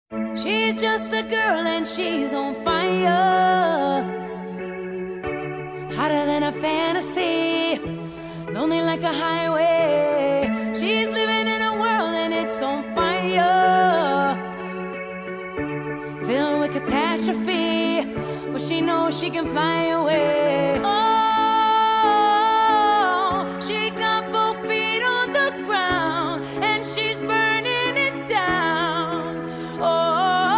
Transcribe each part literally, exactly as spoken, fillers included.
She's just a girl and she's on fire, hotter than a fantasy, lonely like a highway. She's living in a world and it's on fire, filled with catastrophe, but she knows she can fly away. Oh, she got both feet on the ground and she's burning it down. Oh,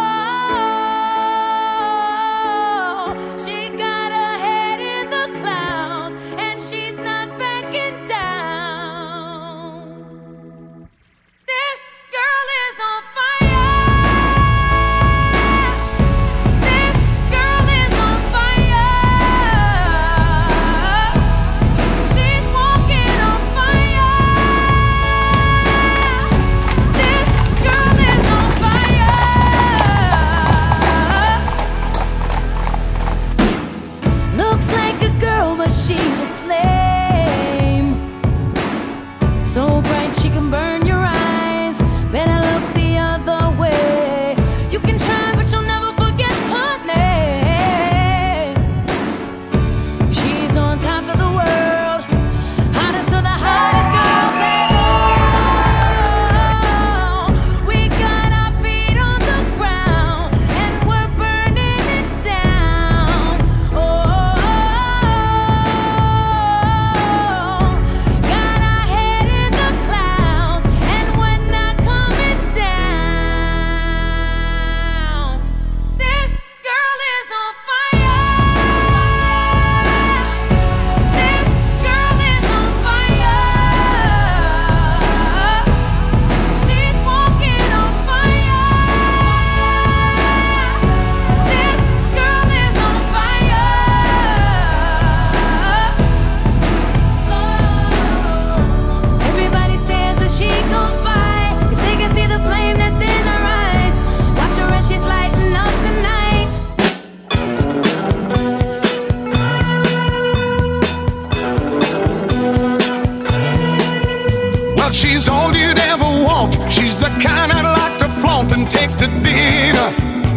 she's all you'd ever want. She's the kind I'd like to flaunt and take to dinner.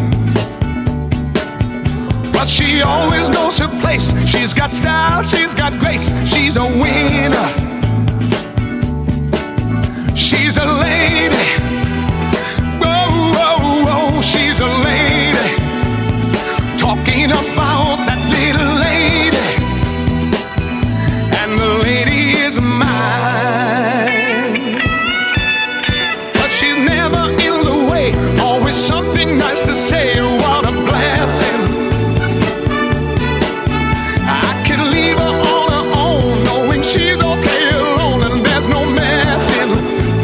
But she always knows her place. She's got style, she's got grace. She's a winner. She's a lady. Whoa, whoa, whoa, she's a lady. Talking about that little lady. And the lady is mine. She's never in the way, always something nice to say. What a blessing. I can leave her on her own, knowing she's okay alone and there's no messing.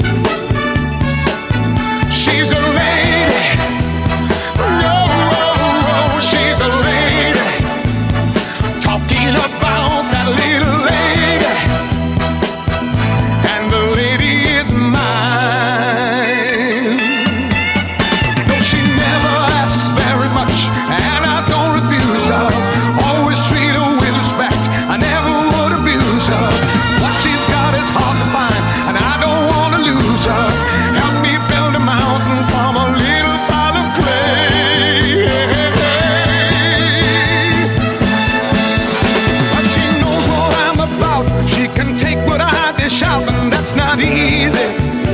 She's a lady. No, no, no, she's a lady. Talking about that little lady. And the lady is mine. Shouting, that's not easy.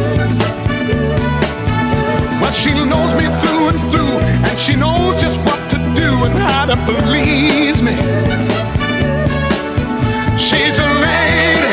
But she knows me through and through, and she knows just what to do and how to please me. She's a lady.